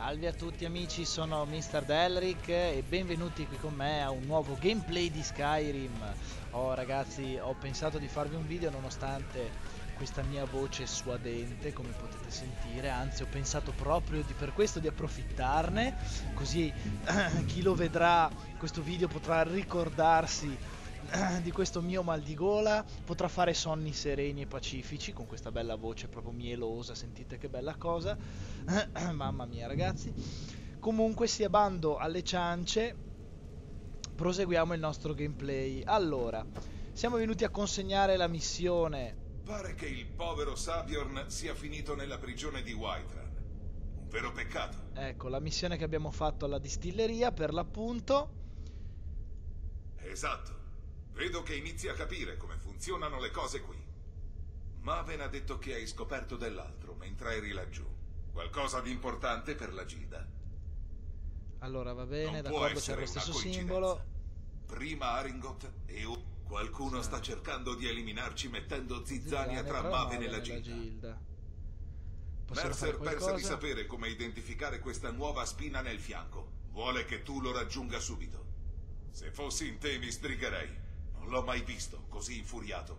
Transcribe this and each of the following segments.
Salve a tutti amici, sono Mr. Delric e benvenuti qui con me a un nuovo gameplay di Skyrim. Oh ragazzi, ho pensato di farvi un video nonostante questa mia voce suadente, come potete sentire, anzi ho pensato proprio per questo di approfittarne, così chi lo vedrà questo video potrà ricordarsi di questo mio mal di gola, potrà fare sonni sereni e pacifici con questa bella voce proprio mielosa, sentite che bella cosa. Mamma mia ragazzi, comunque sia, bando alle ciance, proseguiamo il nostro gameplay. Allora, siamo venuti a consegnare la missione. Pare che il povero Sabiorn sia finito nella prigione di Whiterun. Un vero peccato. Ecco, la missione che abbiamo fatto alla distilleria, per l'appunto. Esatto. Vedo che inizi a capire come funzionano le cose qui. Maven ha detto che hai scoperto dell'altro mentre eri laggiù. Qualcosa di importante per la Gilda. Allora, va bene, Non può d'accordo, c'è essere lo una stesso coincidenza. simbolo. Prima Aringoth e qualcuno sta cercando di eliminarci mettendo zizzania tra tra Maven e la Maven Gilda. Possiamo fare Mercer pensa di qualcosa? sapere come identificare questa nuova spina nel fianco. Vuole che tu lo raggiunga subito. Se fossi in te mi strigherei. Non l'ho mai visto così infuriato.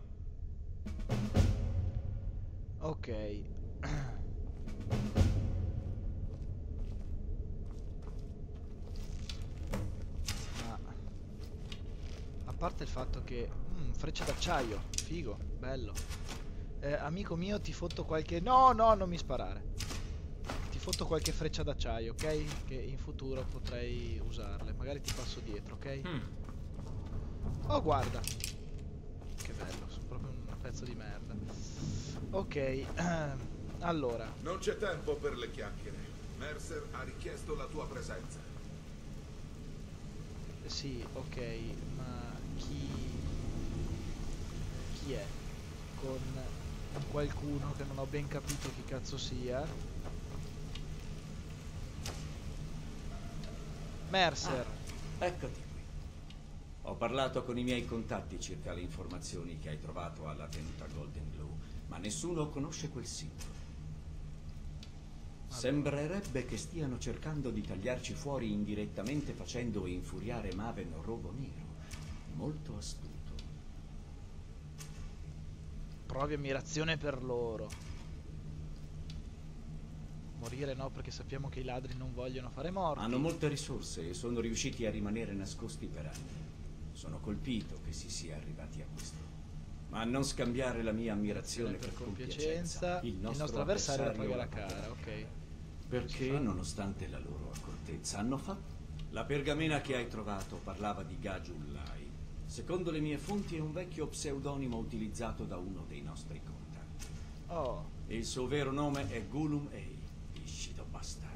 Ok. Ma a parte il fatto che freccia d'acciaio, figo, bello. Amico mio, ti fotto qualche... No, no, non mi sparare. Ti fotto qualche freccia d'acciaio, ok? Che in futuro potrei usarle. Magari ti passo dietro, ok? Oh, guarda. Che bello, sono proprio un pezzo di merda. Ok, allora. Non c'è tempo per le chiacchiere. Mercer ha richiesto la tua presenza. Sì, ok, ma chi è? Con qualcuno che non ho ben capito chi cazzo sia. Mercer. Eccoti qui. Ho parlato con i miei contatti circa le informazioni che hai trovato alla tenuta Golden Glow, ma nessuno conosce quel simbolo. Sembrerebbe che stiano cercando di tagliarci fuori indirettamente facendo infuriare Maven Rogo Nero. Molto astuto. Provi ammirazione per loro. Morire no, perché sappiamo che i ladri non vogliono fare morti. Hanno molte risorse e sono riusciti a rimanere nascosti per anni. Sono colpito che si sia arrivati a questo. Ma non scambiare la mia ammirazione per compiacenza. Il nostro avversario la pagherà cara, ok. Perché, nonostante la loro accortezza, hanno fatto... La pergamena che hai trovato parlava di Gajullai. Secondo le mie fonti è un vecchio pseudonimo utilizzato da uno dei nostri contatti. Oh. Il suo vero nome è Gulum Ei, viscido bastardo.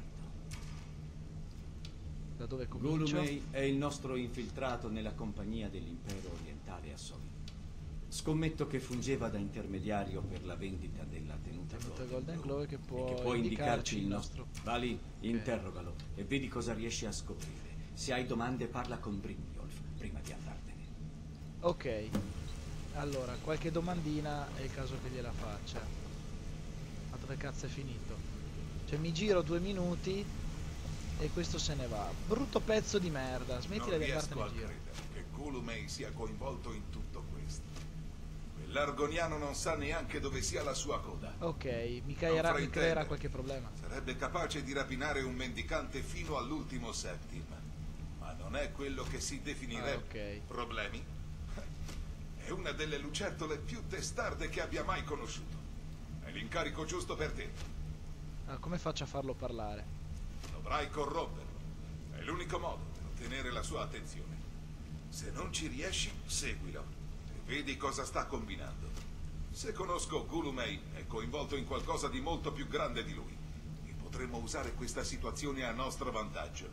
Da dove comincio? Gulum Ei è il nostro infiltrato nella compagnia dell'impero orientale a Solid. Scommetto che fungeva da intermediario per la vendita della tenuta Golden Glow e che può indicarci il nostro... Va lì, Okay. interrogalo e vedi cosa riesci a scoprire. Se hai domande parla con Brynjolf prima di andartene. Ok. Allora, qualche domandina è il caso che gliela faccia. Ma dove cazzo è finito? Cioè mi giro 2 minuti e questo se ne va. Brutto pezzo di merda, smettila di andartene Non in riesco a giro. credere che Gulumei sia coinvolto in tutto questo. Quell'argoniano non sa neanche dove sia la sua coda. Ok, mi Non creerà fraintendere. qualche problema. Sarebbe capace di rapinare un mendicante fino all'ultimo settim. Ma non è quello che si definirebbe problemi. È una delle lucertole più testarde che abbia mai conosciuto. È l'incarico giusto per te. Come faccio a farlo parlare? Dovrai corromperlo. È l'unico modo per ottenere la sua attenzione. Se non ci riesci, seguilo e vedi cosa sta combinando. Se conosco Gulumei, è coinvolto in qualcosa di molto più grande di lui e potremmo usare questa situazione a nostro vantaggio.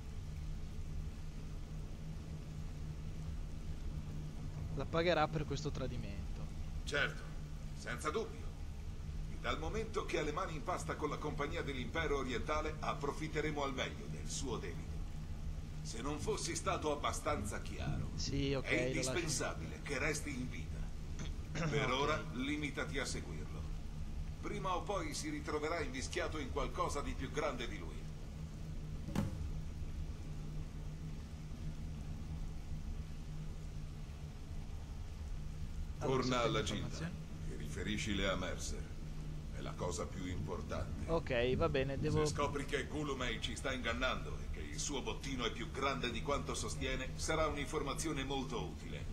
La pagherà per questo tradimento. Certo, senza dubbio. E dal momento che ha le mani in pasta con la compagnia dell'impero orientale, approfitteremo al meglio del suo debito. Se non fossi stato abbastanza chiaro, Sì, ok, è indispensabile che resti in vita. Per ora, limitati a seguirlo. Prima o poi si ritroverà invischiato in qualcosa di più grande di lui. Torna alla gilda informazioni. e riferiscile a Mercer. È la cosa più importante. Ok, va bene, devo... Se scopri che Gulumei ci sta ingannando e che il suo bottino è più grande di quanto sostiene, sarà un'informazione molto utile.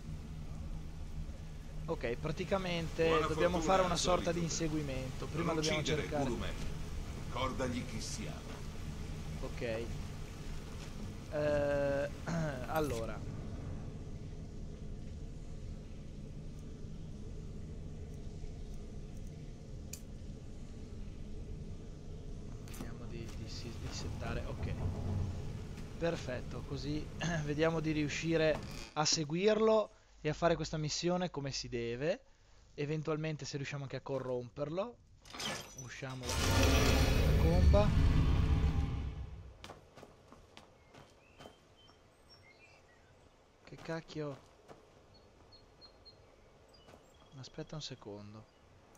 Ok, praticamente Buona dobbiamo fortuna fare una al sorta di solito. inseguimento. Prima Non dobbiamo uccidere cercare... Gulumei. Ricordagli chi siamo. Ok. Allora. Vediamo di settare. Ok. Perfetto, così vediamo di riuscire a seguirlo e a fare questa missione come si deve. Eventualmente se riusciamo anche a corromperlo. Usciamo la comba. Che cacchio? Aspetta un secondo.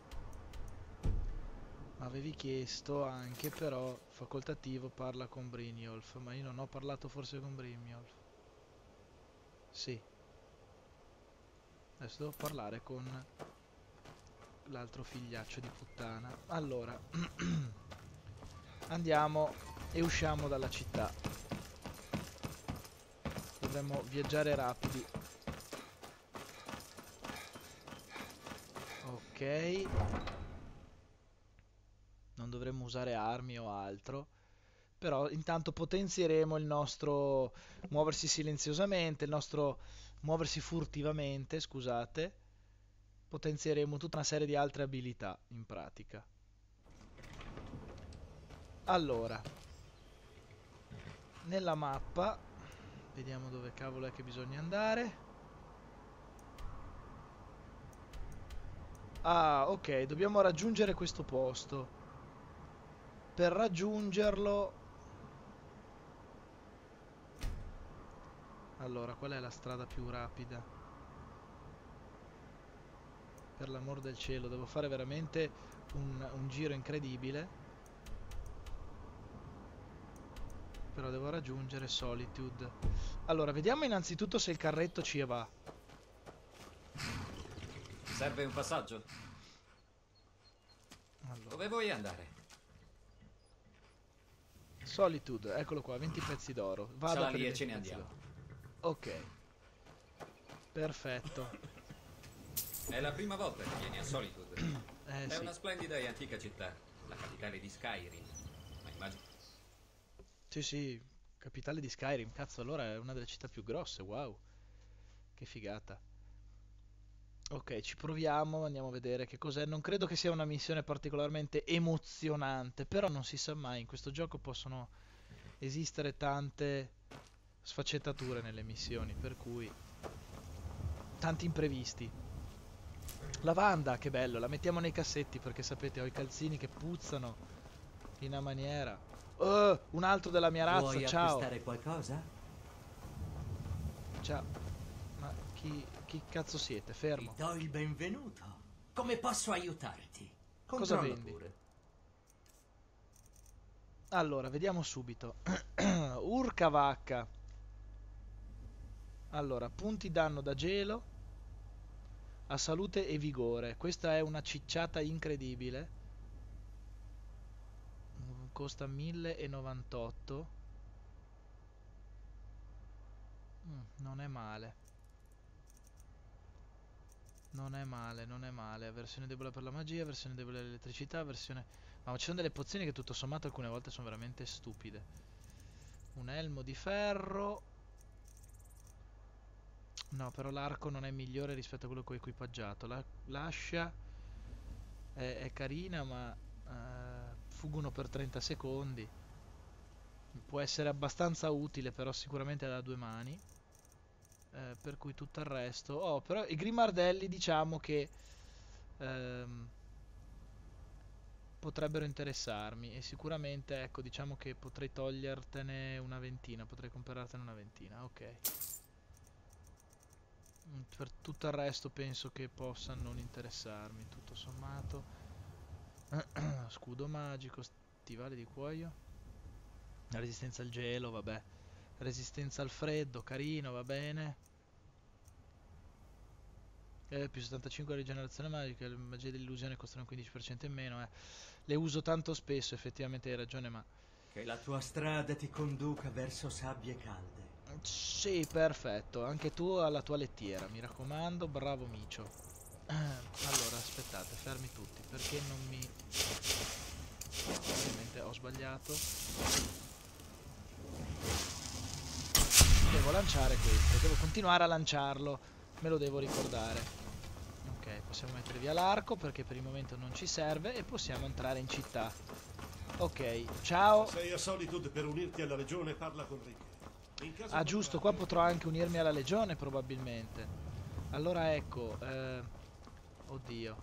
Avevi chiesto anche però facoltativo parla con Brynjolf, ma io non ho parlato forse con Brynjolf. Sì. Adesso devo parlare con l'altro figliaccio di puttana. Allora, andiamo e usciamo dalla città. Dovremmo viaggiare rapidi. Ok. Non dovremmo usare armi o altro. Però intanto potenzieremo il nostro muoversi silenziosamente, il nostro muoversi furtivamente, scusate. Potenzieremo tutta una serie di altre abilità in pratica. Allora, nella mappa, vediamo dove cavolo è che bisogna andare. Ah, ok, dobbiamo raggiungere questo posto. Per raggiungerlo... Allora, qual è la strada più rapida? Per l'amor del cielo, devo fare veramente un giro incredibile. Però devo raggiungere Solitude. Allora, vediamo innanzitutto se il carretto ci va. Serve un passaggio? Allora, Dove vuoi andare? Solitude, eccolo qua, 20 pezzi d'oro. Vado Sala per lì i e 20 ce ne pezzi andiamo. d'oro. Ok. Perfetto. È la prima volta che vieni a Solitude. È Sì. una splendida e antica città, la capitale di Skyrim. Ma immagino... Sì, sì, capitale di Skyrim. Cazzo, allora è una delle città più grosse, wow. Che figata. Ok, ci proviamo, andiamo a vedere che cos'è. Non credo che sia una missione particolarmente emozionante, però non si sa mai. In questo gioco possono esistere tante sfaccettature nelle missioni, per cui tanti imprevisti. Lavanda, che bello, la mettiamo nei cassetti perché sapete, ho i calzini che puzzano in una maniera. Un altro della mia razza, Vuoi ciao. acquistare qualcosa? Ciao. Ma chi cazzo siete? Ti Fermo. do il benvenuto. Come posso aiutarti? Cosa Controlla vendi? pure. Allora, vediamo subito. Urca vacca. Allora, punti danno da gelo a salute e vigore. Questa è una cicciata incredibile. Costa 1098. Non è male. Non è male, non è male. Versione debole per la magia, versione debole all'elettricità, versione... Ma ci sono delle pozioni che tutto sommato alcune volte sono veramente stupide. Un elmo di ferro. No, però l'arco non è migliore rispetto a quello che ho equipaggiato. L'ascia è carina, ma fuggono per 30 secondi. Può essere abbastanza utile, però sicuramente da due mani. Per cui tutto il resto... Oh, però i grimardelli diciamo che potrebbero interessarmi. E sicuramente, ecco, diciamo che potrei togliertene una ventina. Potrei comprartene una ventina, ok. Per tutto il resto penso che possa non interessarmi, tutto sommato. Scudo magico, stivali di cuoio. Resistenza al gelo, vabbè. Resistenza al freddo, carino, va bene. Più 75 la rigenerazione magica, le magie dell'illusione costano un 15% in meno. Le uso tanto spesso, effettivamente hai ragione, ma... Che la tua strada ti conduca verso sabbie calde. Sì, perfetto, anche tu alla tua lettiera, mi raccomando, bravo micio. Allora, aspettate, fermi tutti, perché non mi... Ovviamente ho sbagliato. Devo lanciare questo, devo continuare a lanciarlo, me lo devo ricordare. Ok, possiamo mettere via l'arco perché per il momento non ci serve e possiamo entrare in città. Ok, ciao. Sei a Solitude per unirti alla legione, parla con Rick. Ah giusto, qua potrò anche unirmi alla legione probabilmente. Allora ecco, oddio.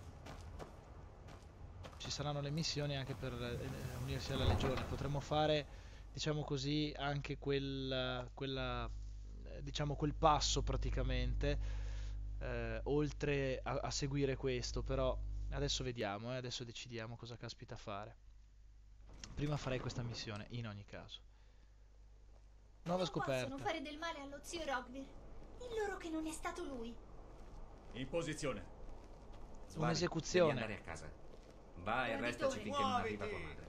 Ci saranno le missioni anche per unirsi alla legione. Potremmo fare, diciamo così, anche diciamo quel passo praticamente, oltre a seguire questo. Però adesso vediamo, adesso decidiamo cosa caspita fare. Prima farei questa missione, in ogni caso. Nuova scoperta. Possono fare del male allo zio Rogvir. Di loro che non è stato lui. In posizione. Un'esecuzione. Devi andare a casa. Va e restaci finché non arriva tua madre.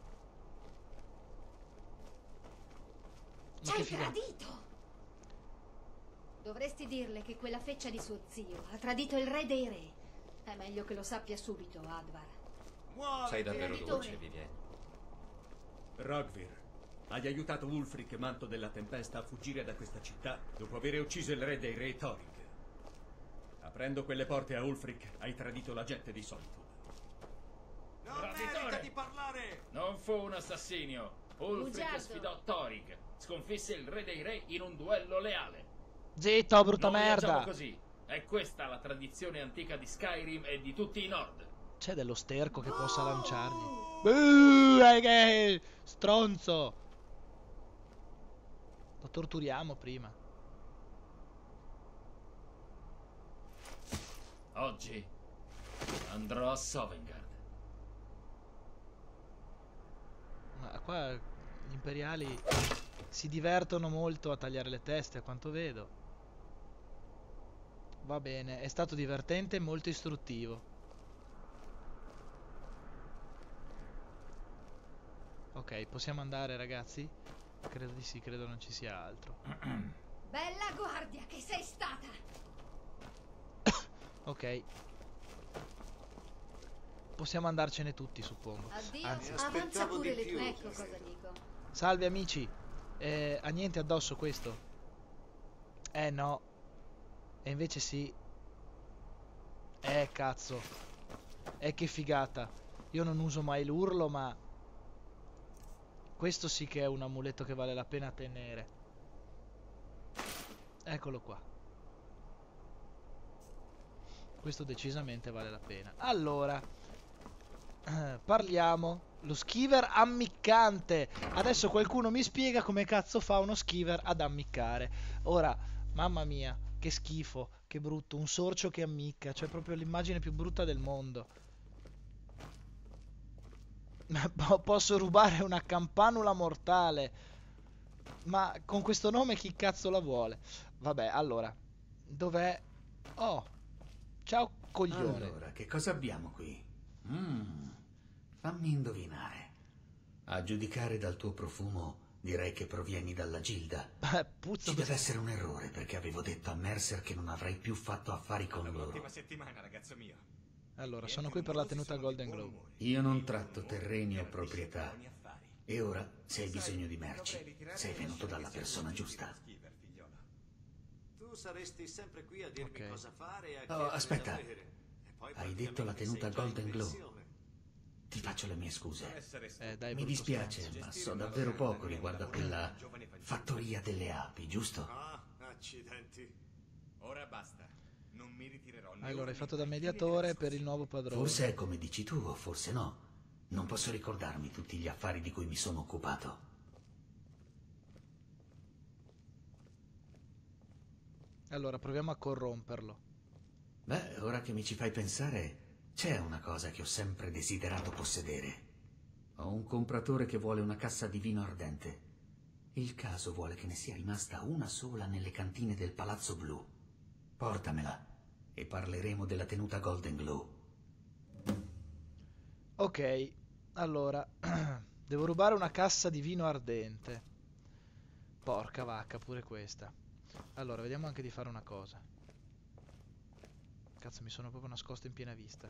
Ci hai tradito! Dovresti dirle che quella feccia di suo zio ha tradito il re dei re. È meglio che lo sappia subito, Advar. Sei davvero Traditore. dolce, Vivienne. Rogvir, hai aiutato Ulfric, manto della tempesta, a fuggire da questa città dopo aver ucciso il re dei re Thorin. Aprendo quelle porte a Ulfric, hai tradito la gente di Solitude. Traditore! Di parlare! Non fu un assassinio. Ulfric Bugiardo. sfidò Thorin. Sconfisse il re dei re in un duello leale. Zitto, brutta Non reagiamo merda. così. È questa la tradizione antica di Skyrim e di tutti i Nord. C'è dello sterco che possa lanciargli. Che stronzo. Lo torturiamo prima. Oggi andrò a Sovngarde. Ma qua gli imperiali si divertono molto a tagliare le teste, a quanto vedo. Va bene, è stato divertente e molto istruttivo. Ok, possiamo andare ragazzi? Credo di sì, credo non ci sia altro. Bella guardia che sei stata! Ok. Possiamo andarcene tutti, suppongo. Addio, Anzi, avanza pure di le più. tue. Ecco cosa dico. salve amici. Ha niente addosso questo? No. E invece sì. Cazzo. Che figata. Io non uso mai l'urlo, ma questo sì che è un amuleto che vale la pena tenere. Eccolo qua. Questo decisamente vale la pena. Allora, parliamo. Lo skiver ammiccante. Adesso qualcuno mi spiega come cazzo fa uno skiver ad ammiccare. Ora, mamma mia, che schifo, che brutto. Un sorcio che ammicca. Cioè proprio l'immagine più brutta del mondo. Posso rubare una campanula mortale. Ma con questo nome chi cazzo la vuole? Vabbè, allora. Dov'è? Oh. Ciao coglione. Allora, che cosa abbiamo qui? Fammi indovinare. A giudicare dal tuo profumo, direi che provieni dalla Gilda. Puzza. Ci deve essere un errore, perché avevo detto a Mercer che non avrei più fatto affari con loro. settimana, ragazzo mio. Allora, sono qui per la tenuta Golden Globe. Io non tratto terreni o proprietà. E ora, se hai bisogno di merci, sei venuto dalla persona giusta. Tu saresti sempre qui a dirmi Ok. cosa fare e a Oh, chiedermi aspetta. da bere. E poi Hai detto la tenuta sei già in Golden Glow. pensione. Ti faccio le mie scuse. Dai, Mi brutto dispiace, stronzo. ma so davvero poco riguardo a quella fattoria delle api, giusto? Ah, accidenti. Ora basta. Non mi ritirerò. Allora, hai fatto da mediatore per il nuovo padrone. Forse è come dici tu, o forse no. Non posso ricordarmi tutti gli affari di cui mi sono occupato. Allora, proviamo a corromperlo. Beh, ora che mi ci fai pensare, c'è una cosa che ho sempre desiderato possedere. Ho un compratore che vuole una cassa di vino ardente. Il caso vuole che ne sia rimasta una sola nelle cantine del Palazzo Blu. Portamela e parleremo della tenuta Golden Glow. Ok, allora, devo rubare una cassa di vino ardente. Porca vacca, pure questa. Allora, vediamo anche di fare una cosa. Cazzo, mi sono proprio nascosto in piena vista.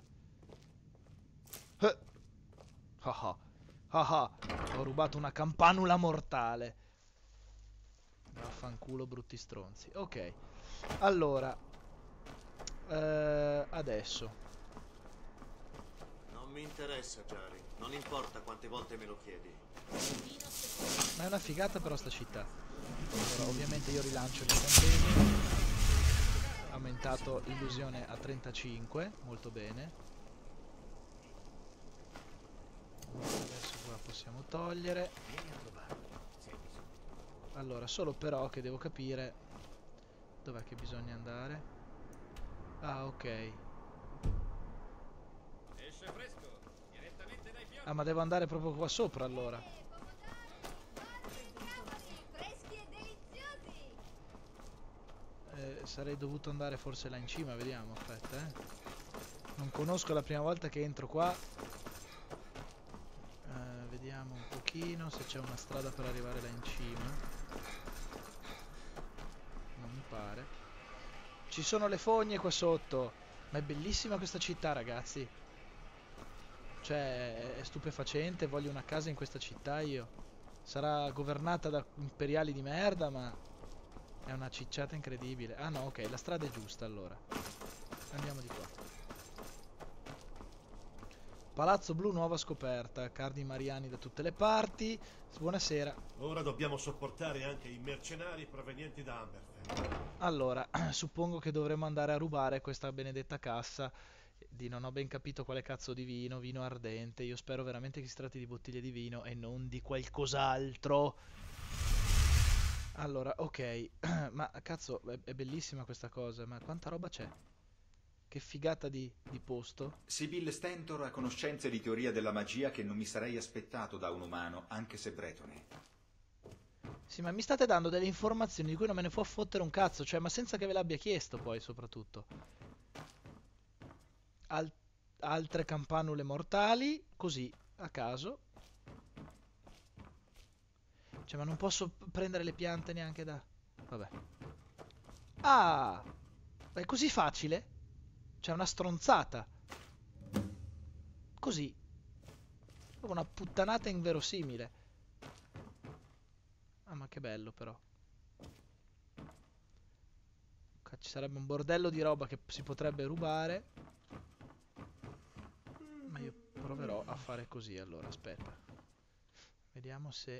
Ah ah, ho rubato una campanula mortale. Vaffanculo, brutti stronzi. Ok, allora, adesso. Non mi interessa, Jari. Non importa quante volte me lo chiedi. Ma è una figata però sta città. Allora, ovviamente io rilancio gli incantesimi. Aumentato illusione a 35, molto bene. Adesso qua possiamo togliere. Allora, solo però che devo capire dov'è che bisogna andare. Ah, ok. Ah, ma devo andare proprio qua sopra allora. Sarei dovuto andare forse là in cima, vediamo, aspetta, Non conosco, la prima volta che entro qua. Vediamo un pochino se c'è una strada per arrivare là in cima. Non mi pare. Ci sono le fogne qua sotto. Ma è bellissima questa città, ragazzi. Cioè, è stupefacente. Voglio una casa in questa città io. Sarà governata da imperiali di merda, ma è una cicciata incredibile. Ah no, ok, la strada è giusta allora. Andiamo di qua. Palazzo Blu, nuova scoperta. Cardi mariani da tutte le parti. Buonasera. Ora dobbiamo sopportare anche i mercenari provenienti da Amberfell. Allora, suppongo che dovremmo andare a rubare questa benedetta cassa di non ho ben capito quale cazzo di vino, vino ardente. Io spero veramente che si tratti di bottiglie di vino e non di qualcos'altro. Allora, ok. Ma cazzo, è bellissima questa cosa. Ma quanta roba c'è? Che figata di posto. Sibyl Stentor ha conoscenze di teoria della magia che non mi sarei aspettato da un umano, anche se bretone. Sì, ma mi state dando delle informazioni di cui non me ne può fottere un cazzo, cioè, ma senza che ve l'abbia chiesto poi, soprattutto. Altre campanule mortali, così, a caso. Cioè, ma non posso prendere le piante neanche da... Vabbè. Ah! È così facile? C'è una stronzata. Così. Una puttanata inverosimile. Ah, ma che bello però. Ci sarebbe un bordello di roba che si potrebbe rubare. Ma io proverò a fare così allora, aspetta. Vediamo se...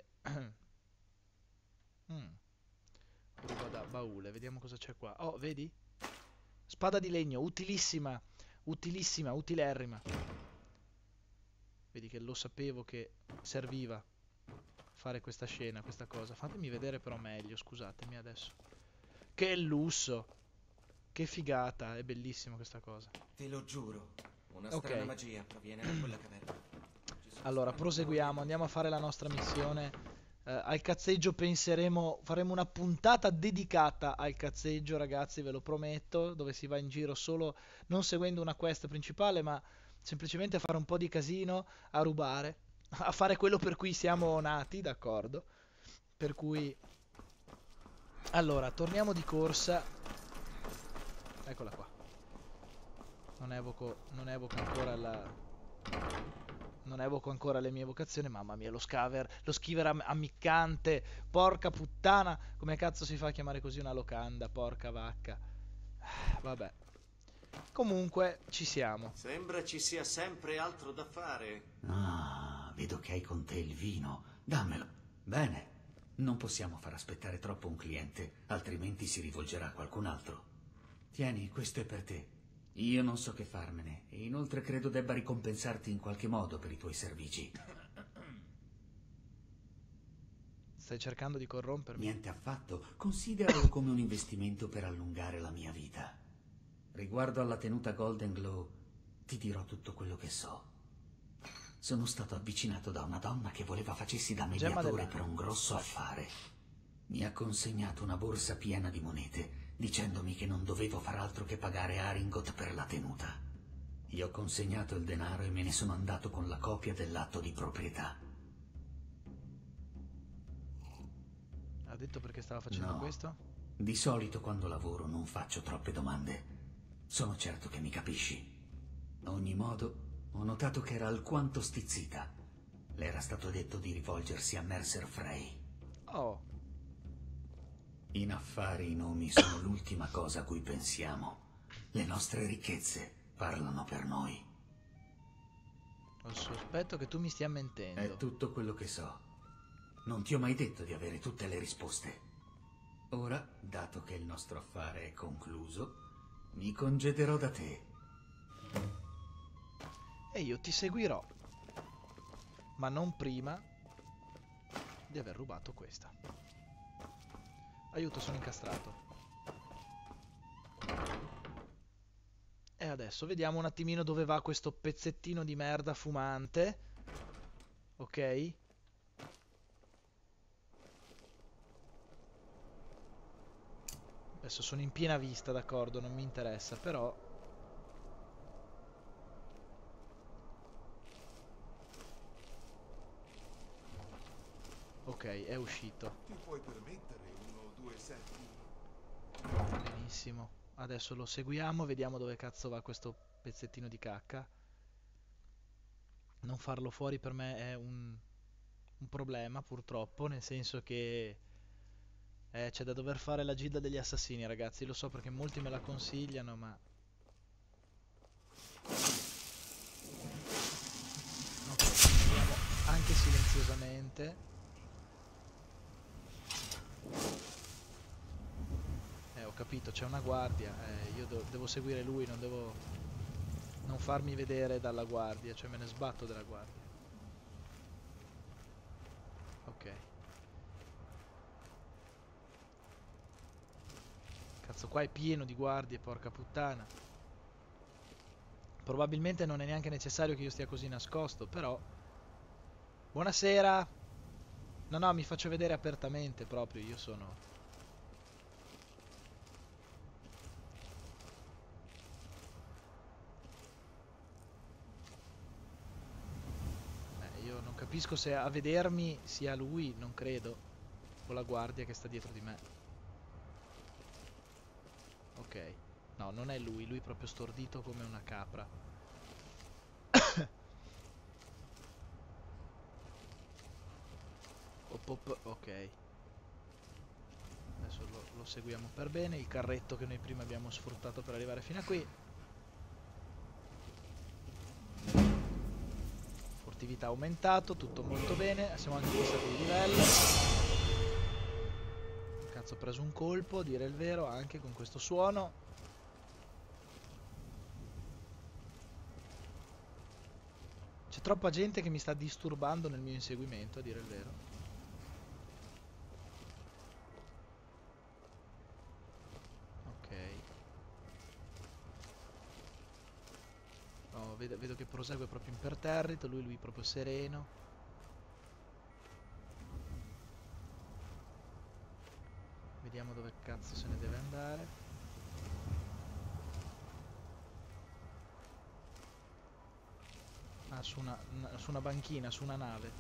Ruba da baule, vediamo cosa c'è qua. Oh, vedi? Spada di legno, utilissima. Utilissima, utilerrima. Vedi che lo sapevo che serviva fare questa scena, questa cosa. Fatemi vedere però meglio, scusatemi adesso. Che lusso. Che figata, è bellissima questa cosa. Te lo giuro, una strana magia proviene da quella caverna. Allora, proseguiamo, andiamo a fare la nostra missione. Al cazzeggio penseremo, faremo una puntata dedicata al cazzeggio, ragazzi, ve lo prometto, dove si va in giro solo, non seguendo una quest principale, ma semplicemente a fare un po' di casino, a rubare, a fare quello per cui siamo nati, d'accordo? Per cui... Allora, torniamo di corsa. Eccola qua. Non evoco ancora la... Non evoco ancora le mie evocazioni. Mamma mia, lo schiver ammiccante. Porca puttana. Come cazzo si fa a chiamare così una locanda? Porca vacca. Vabbè. Comunque, ci siamo. Sembra ci sia sempre altro da fare. Ah, vedo che hai con te il vino. Dammelo. Bene. Non possiamo far aspettare troppo un cliente, altrimenti si rivolgerà a qualcun altro. Tieni, questo è per te. Io non so che farmene, e inoltre credo debba ricompensarti in qualche modo per i tuoi servigi. Stai cercando di corrompermi? Niente affatto. Consideralo come un investimento per allungare la mia vita. Riguardo alla tenuta Golden Glow, ti dirò tutto quello che so. Sono stato avvicinato da una donna che voleva facessi da mediatore per un grosso affare. Mi ha consegnato una borsa piena di monete dicendomi che non dovevo far altro che pagare Aringot per la tenuta. Gli ho consegnato il denaro e me ne sono andato con la copia dell'atto di proprietà. Ha detto perché stava facendo No. questo? Di solito quando lavoro non faccio troppe domande. Sono certo che mi capisci. A ogni modo, ho notato che era alquanto stizzita. Le era stato detto di rivolgersi a Mercer Frey. Oh. In affari i nomi sono l'ultima cosa a cui pensiamo. Le nostre ricchezze parlano per noi. Ho il sospetto che tu mi stia mentendo. È tutto quello che so. Non ti ho mai detto di avere tutte le risposte. Ora, dato che il nostro affare è concluso, mi congederò da te. E io ti seguirò. Ma non prima di aver rubato questa. Aiuto, sono incastrato. E adesso vediamo un attimino dove va questo pezzettino di merda fumante. Ok? Adesso sono in piena vista, d'accordo, non mi interessa, però... Ok, è uscito. Ti puoi permettere 1 o 2 settimi? Benissimo. Adesso lo seguiamo, vediamo dove cazzo va questo pezzettino di cacca. Non farlo fuori per me è un problema, purtroppo, nel senso che c'è da dover fare la gilda degli assassini, ragazzi. Lo so perché molti me la consigliano, ma... Ok, andiamo anche silenziosamente. Ho capito, c'è una guardia. Io devo seguire lui, non devo... non farmi vedere dalla guardia, cioè me ne sbatto della guardia. Ok. Cazzo, qua è pieno di guardie, porca puttana. Probabilmente non è neanche necessario che io stia così nascosto, però... Buonasera! No, no, mi faccio vedere apertamente proprio, io sono... Io non capisco se a vedermi sia lui, non credo. O la guardia che sta dietro di me. Ok. No, non è lui, lui è proprio stordito come una capra. Ok. Adesso lo seguiamo per bene. Il carretto che noi prima abbiamo sfruttato per arrivare fino a qui. Attività aumentato, tutto molto bene. Siamo anche passati di livello. Cazzo, ho preso un colpo, a dire il vero, anche con questo suono. C'è troppa gente che mi sta disturbando nel mio inseguimento, a dire il vero. Vedo che prosegue proprio imperterrito, lui proprio sereno. Vediamo dove cazzo se ne deve andare. Ah, su una banchina, su una nave.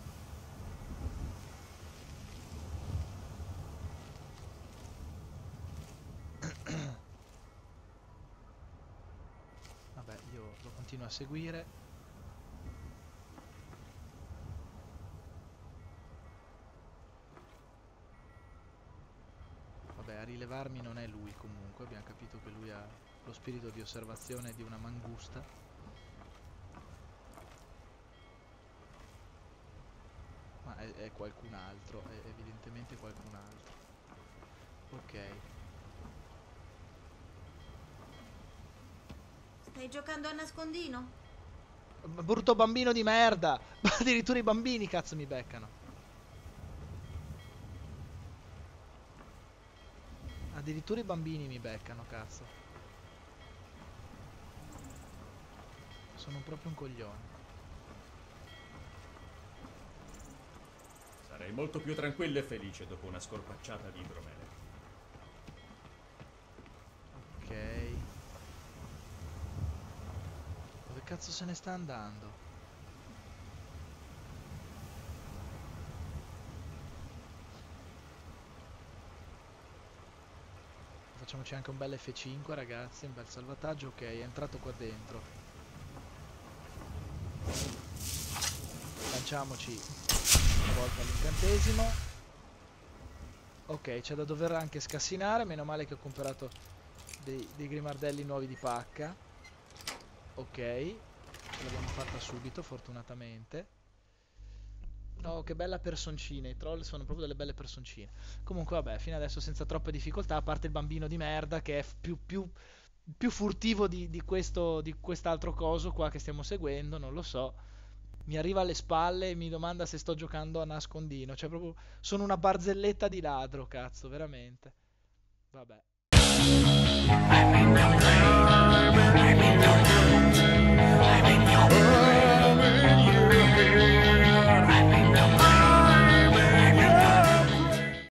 Continuo a seguire. Vabbè, a rilevarmi non è lui comunque, abbiamo capito che lui ha lo spirito di osservazione di una mangusta. Ma è qualcun altro, è evidentemente qualcun altro. Ok. Stai giocando a nascondino? Brutto bambino di merda! Addirittura i bambini cazzo mi beccano. Addirittura i bambini mi beccano, cazzo. Sono proprio un coglione. Sarei molto più tranquillo e felice dopo una scorpacciata di idromele. cazzo se ne sta andando? Facciamoci anche un bel F5 ragazzi, un bel salvataggio. Ok, è entrato qua dentro. Lanciamoci una volta l'incantesimo. Ok, c'è da dover anche scassinare. Meno male che ho comprato dei grimardelli nuovi di pacca. Ok, ce l'abbiamo fatta subito fortunatamente. Oh, che bella personcina, i troll sono proprio delle belle personcine. Comunque vabbè, fino adesso senza troppe difficoltà, a parte il bambino di merda che è più furtivo di quest'altro coso qua che stiamo seguendo, non lo so. Mi arriva alle spalle e mi domanda se sto giocando a nascondino. Cioè proprio sono una barzelletta di ladro, cazzo, veramente. Vabbè.